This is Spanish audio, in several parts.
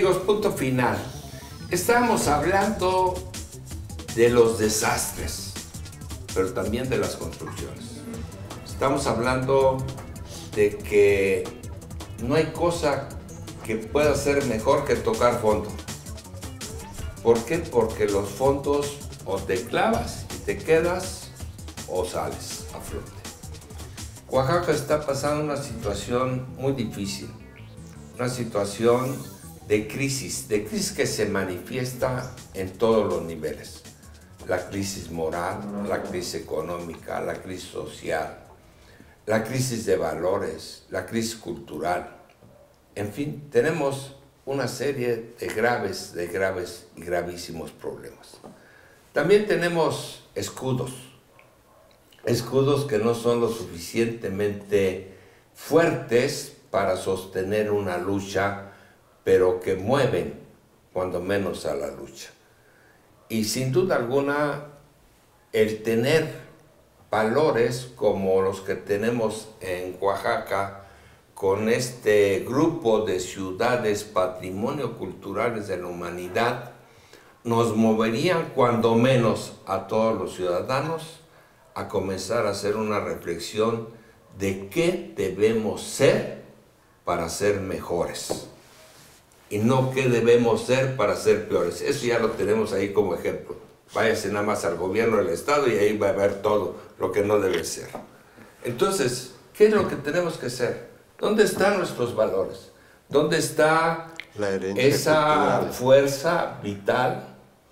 amigos, punto final. Estábamos hablando de los desastres, pero también de las construcciones. Estamos hablando de que no hay cosa que pueda ser mejor que tocar fondo. ¿Por qué? Porque los fondos o te clavas y te quedas o sales a flote. Oaxaca está pasando una situación muy difícil, una situación de crisis que se manifiesta en todos los niveles. La crisis moral, la crisis económica, la crisis social, la crisis de valores, la crisis cultural. En fin, tenemos una serie de graves y gravísimos problemas. También tenemos escudos que no son lo suficientemente fuertes para sostener una lucha, pero que mueven, cuando menos, a la lucha. Y sin duda alguna, el tener valores como los que tenemos en Oaxaca, con este grupo de ciudades patrimonio culturales de la humanidad, nos moverían cuando menos a todos los ciudadanos a comenzar a hacer una reflexión de qué debemos ser para ser mejores y no qué debemos ser para ser peores. Eso ya lo tenemos ahí como ejemplo. Váyase nada más al gobierno del estado y ahí va a ver todo lo que no debe ser. Entonces, ¿qué es lo que tenemos que ser? ¿Dónde están nuestros valores? ¿Dónde está esa cultural, fuerza vital,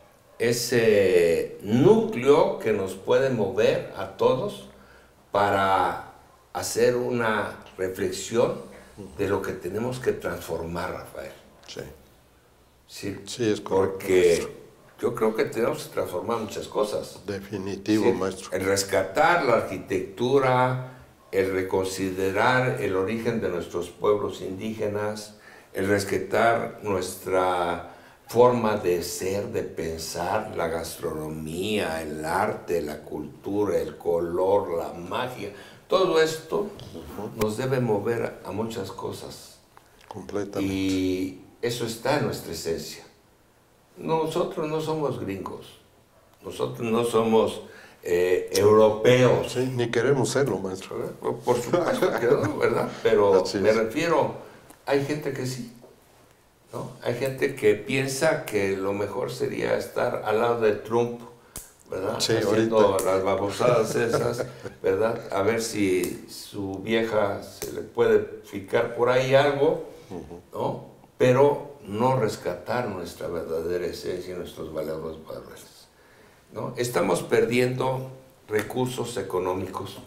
ese núcleo que nos puede mover a todos para hacer una reflexión de lo que tenemos que transformar, Rafael? Sí, es correcto. Porque yo creo que tenemos que transformar muchas cosas. Definitivo, sí, maestro. El rescatar la arquitectura, el reconsiderar el origen de nuestros pueblos indígenas, el rescatar nuestra forma de ser, de pensar, la gastronomía, el arte, la cultura, el color, la magia. Todo esto nos debe mover a muchas cosas. Completamente. Y eso está en nuestra esencia. Nosotros no somos gringos, nosotros no somos europeos. Sí, ni queremos serlo, maestro. Por supuesto que no, ¿verdad? Pero me refiero, hay gente que sí, ¿no? Hay gente que piensa que lo mejor sería estar al lado de Trump, ¿verdad? Sí, haciendo ahorita las babosadas esas, ¿verdad? A ver si su vieja se le puede picar por ahí algo, ¿no? Pero no rescatar nuestra verdadera esencia y nuestros valores, ¿no? Estamos perdiendo recursos económicos,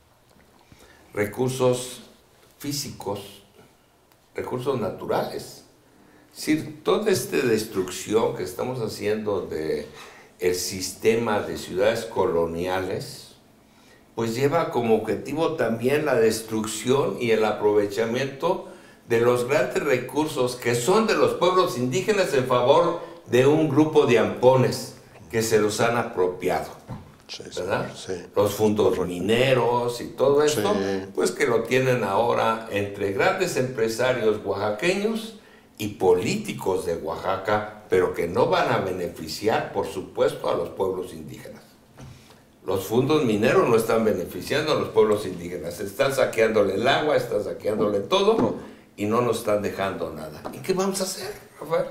recursos físicos, recursos naturales. Es decir, toda esta destrucción que estamos haciendo del sistema de ciudades coloniales, pues lleva como objetivo también la destrucción y el aprovechamiento de los grandes recursos que son de los pueblos indígenas en favor de un grupo de ampones que se los han apropiado, ¿verdad? Sí. Los fondos mineros y todo esto, pues que lo tienen ahora entre grandes empresarios oaxaqueños y políticos de Oaxaca, pero que no van a beneficiar, por supuesto, a los pueblos indígenas. Los fondos mineros no están beneficiando a los pueblos indígenas, están saqueándole el agua, están saqueándole todo y no nos están dejando nada. ¿Y qué vamos a hacer, Rafael?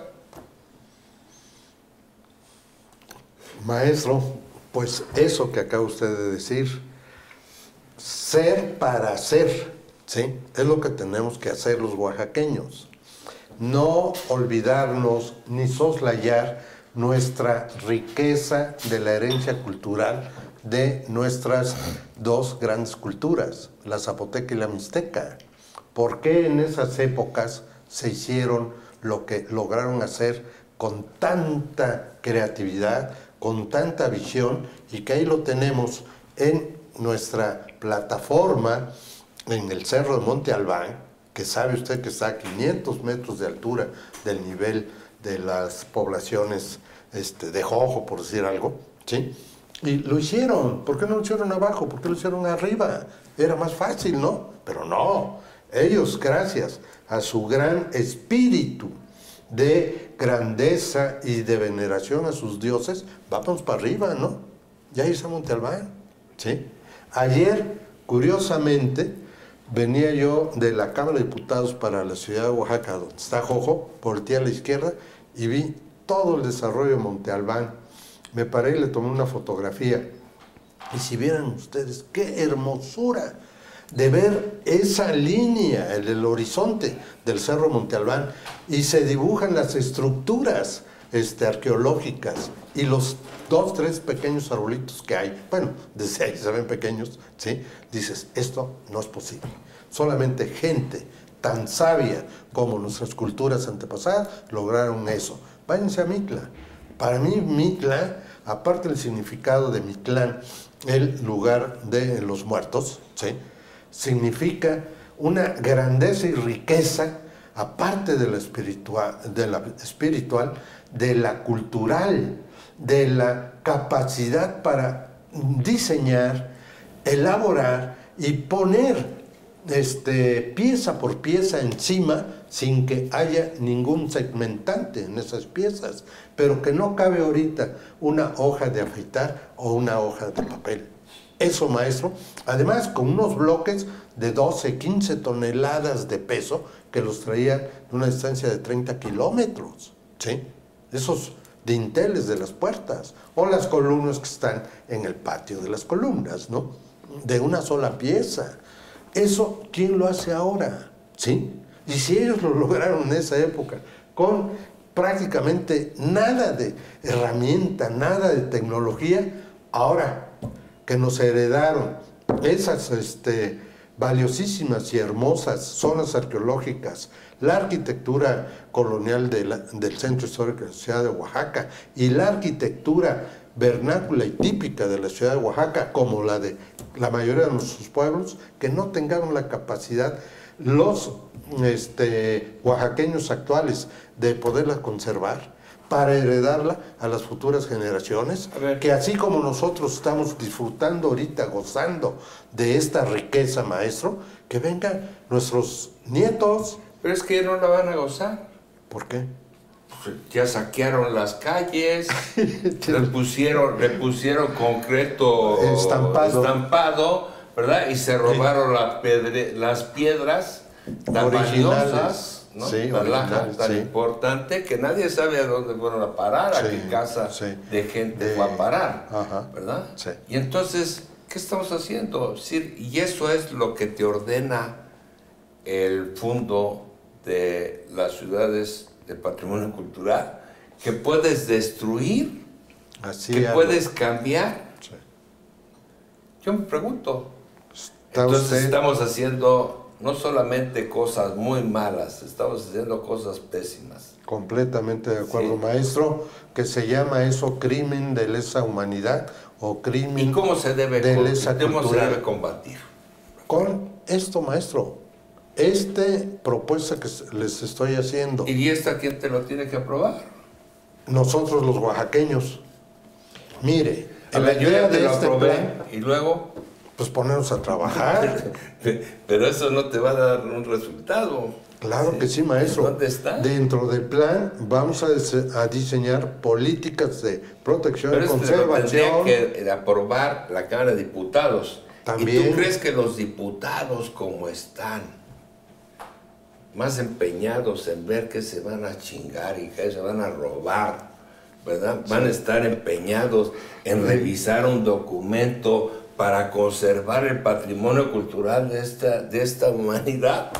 Maestro, pues eso que acaba usted de decir, ser para ser, ¿sí? Es lo que tenemos que hacer los oaxaqueños. No olvidarnos ni soslayar nuestra riqueza de la herencia cultural de nuestras dos grandes culturas, la zapoteca y la mixteca. ¿Por qué en esas épocas se hicieron lo que lograron hacer con tanta creatividad, con tanta visión, y que ahí lo tenemos en nuestra plataforma en el Cerro de Monte Albán, que sabe usted que está a 500 metros de altura del nivel de las poblaciones de Jojo, por decir algo, ¿sí? Y lo hicieron. ¿Por qué no lo hicieron abajo? ¿Por qué lo hicieron arriba? Era más fácil, ¿no? Pero no. Ellos, gracias a su gran espíritu de grandeza y de veneración a sus dioses, vamos para arriba, ¿no? Ya hice Monte Albán, ¿sí? Ayer, curiosamente, venía yo de la Cámara de Diputados para la ciudad de Oaxaca, donde está Jojo, volteé a la izquierda y vi todo el desarrollo de Monte Albán. Me paré y le tomé una fotografía. Y si vieran ustedes, qué hermosura de ver esa línea, el horizonte del Cerro Monte Albán, y se dibujan las estructuras arqueológicas y los 2, 3 pequeños arbolitos que hay. Bueno, desde ahí se ven pequeños, ¿sí? Dices, esto no es posible. Solamente gente tan sabia como nuestras culturas antepasadas lograron eso. Váyanse a Mitla. Para mí, Mitla, aparte del significado de Mitlán, el lugar de los muertos, ¿sí?, significa una grandeza y riqueza, aparte de la espiritual, de la cultural, de la capacidad para diseñar, elaborar y poner pieza por pieza encima sin que haya ningún segmentante en esas piezas, pero que no cabe ahorita una hoja de afeitar o una hoja de papel. Eso, maestro, además con unos bloques de 12, 15 toneladas de peso que los traían de una distancia de 30 kilómetros, ¿sí? Esos dinteles de las puertas, o las columnas que están en el patio de las columnas, ¿no? De una sola pieza. Eso, ¿quién lo hace ahora? ¿Sí? Y si ellos lo lograron en esa época, con prácticamente nada de herramienta, nada de tecnología, ahora que nos heredaron esas valiosísimas y hermosas zonas arqueológicas, la arquitectura colonial del centro histórico de la ciudad de Oaxaca y la arquitectura vernácula y típica de la ciudad de Oaxaca, como la de la mayoría de nuestros pueblos, que no tengamos la capacidad los oaxaqueños actuales de poderla conservar para heredarla a las futuras generaciones, que así como nosotros estamos disfrutando ahorita, gozando de esta riqueza, maestro, que vengan nuestros nietos. Pero es que no la van a gozar. ¿Por qué? Pues ya saquearon las calles, le pusieron concreto estampado, ¿verdad? Y se robaron las piedras tan valiosas, ¿no? Sí, tan importante, que nadie sabe a dónde fueron a parar, a qué casa de gente fue a parar, ¿verdad? Sí. Y entonces, ¿qué estamos haciendo? Y eso es lo que te ordena el Fondo de las Ciudades de Patrimonio Cultural, que puedes destruir, puedes cambiar. Sí. Yo me pregunto, entonces estamos haciendo no solamente cosas muy malas, estamos haciendo cosas pésimas. Completamente de acuerdo, maestro, que se llama eso crimen de lesa humanidad o crimen ¿Y cómo se debe combatir? Con esto, maestro, propuesta que les estoy haciendo. ¿Y esta quién te lo tiene que aprobar? Nosotros los oaxaqueños. Mire, la idea de plan, y luego pues ponernos a trabajar. Pero eso no te va a dar un resultado. Claro que sí, maestro. ¿Dónde está? Dentro del plan vamos a diseñar políticas de protección y conservación. Tendría que aprobar la Cámara de Diputados. También. ¿Y tú crees que los diputados, como están más empeñados en ver que se van a chingar y que se van a robar, ¿verdad? Van a estar empeñados en revisar un documento para conservar el patrimonio cultural de esta humanidad?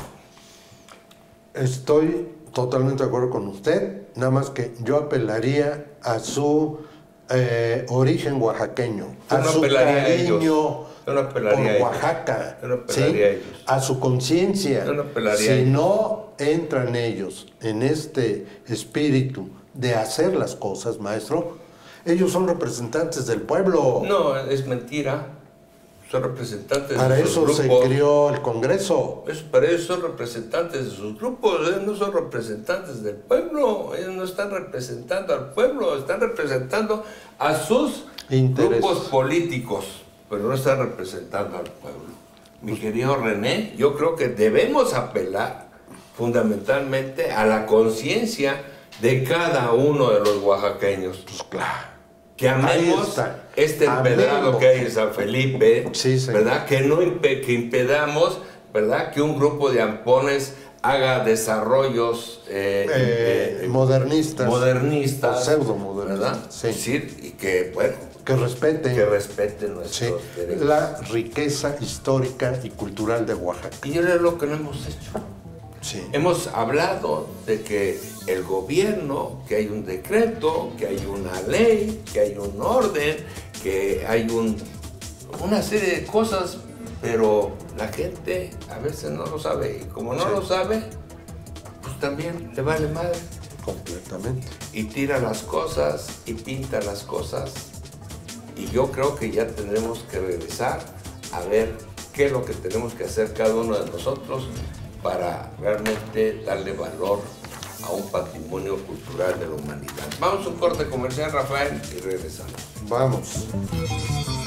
Estoy totalmente de acuerdo con usted, nada más que yo apelaría a su origen oaxaqueño, a su cariño por Oaxaca, a su conciencia. Si no entran ellos en este espíritu de hacer las cosas, maestro, ellos son representantes del pueblo. No, es mentira. Son representantes para de sus eso grupos. Se creó el Congreso. Para eso son representantes de sus grupos. Ellos no son representantes del pueblo. Ellos no están representando al pueblo. Están representando a sus grupos políticos, pero no están representando al pueblo. Mi querido René, yo creo que debemos apelar fundamentalmente a la conciencia de cada uno de los oaxaqueños. Pues claro. Que amemos este empedrado que hay en San Felipe, sí, ¿verdad? Que no que impedamos, ¿verdad? Que un grupo de ampones haga desarrollos modernistas, pseudo-modernistas, ¿verdad? Sí. Es decir, y que, bueno, que respeten nuestros derechos. La riqueza histórica y cultural de Oaxaca. Y yo es lo que no hemos hecho. Sí. Hemos hablado de que el gobierno, que hay un decreto, que hay una ley, que hay un orden, que hay una serie de cosas, pero la gente a veces no lo sabe. Y como no lo sabe, pues también le vale madre. Completamente. Y tira las cosas y pinta las cosas. Y yo creo que ya tendremos que regresar a ver qué es lo que tenemos que hacer cada uno de nosotros para realmente darle valor a un patrimonio cultural de la humanidad. Vamos a un corte comercial, Rafael, y regresamos. Vamos.